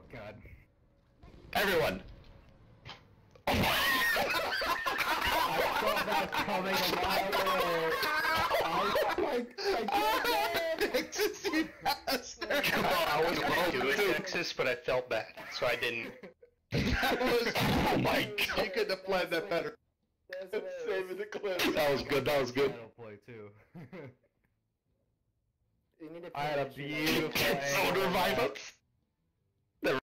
God. Everyone! I saw that coming a mile away. Dexas, you bastard! I was going to do it, Dexas, but I felt bad, so I didn't. That was, oh my god! You could have planned that better. Saving the clip. That was good, that was good. That'll play too. You need to I had a picture that. beautiful Soda revive us!